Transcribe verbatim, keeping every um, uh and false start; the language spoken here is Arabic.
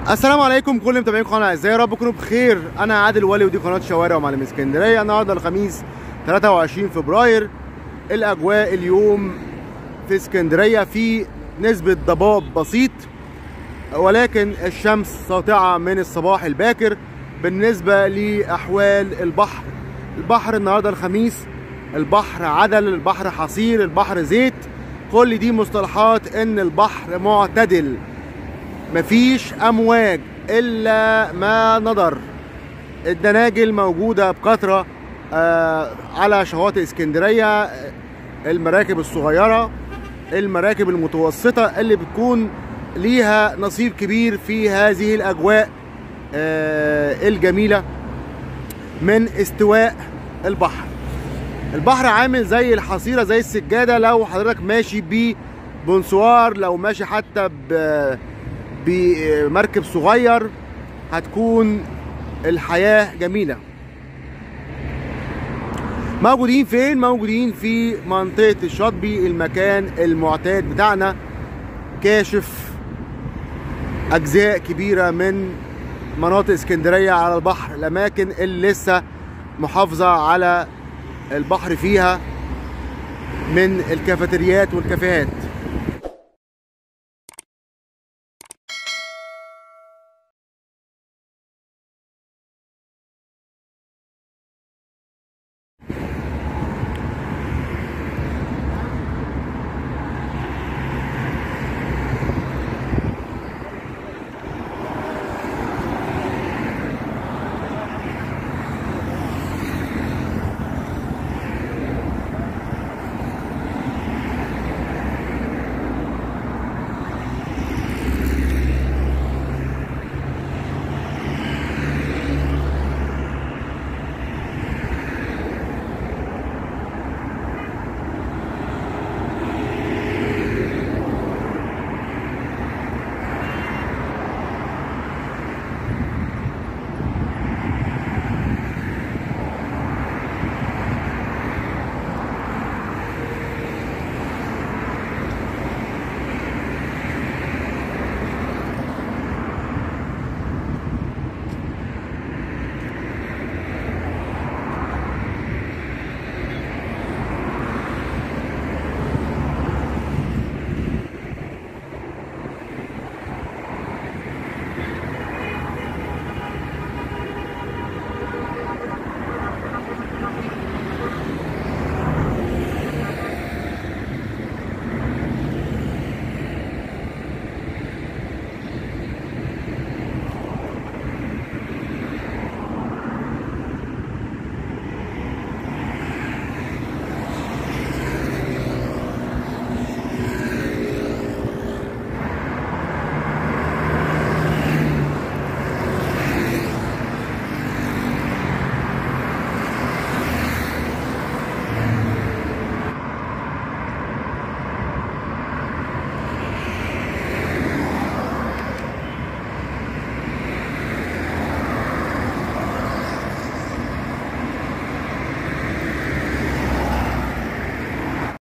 السلام عليكم كل متابعين قناه ازاي، يا رب تكونوا بخير. انا عادل ولي ودي قناه شوارع ومعلم اسكندريه. النهارده الخميس ثلاثة وعشرين فبراير. الاجواء اليوم في اسكندريه في نسبه ضباب بسيط، ولكن الشمس ساطعه من الصباح الباكر. بالنسبه لاحوال البحر، البحر النهارده الخميس البحر عدل، البحر حصير، البحر زيت. كل دي مصطلحات ان البحر معتدل، مفيش امواج الا ما نضر. الدناجل موجوده بكثره آه على شواطئ اسكندريه، المراكب الصغيره، المراكب المتوسطه اللي بتكون ليها نصيب كبير في هذه الاجواء آه الجميله من استواء البحر. البحر عامل زي الحصيره، زي السجاده. لو حضرتك ماشي ببونسوار، لو ماشي حتى ب بمركب صغير، هتكون الحياة جميلة. موجودين فين؟ موجودين في منطقة الشاطبي، المكان المعتاد بتاعنا، كاشف أجزاء كبيرة من مناطق اسكندرية على البحر. الأماكن اللي لسه محافظة على البحر فيها من الكافيتريات والكافيهات.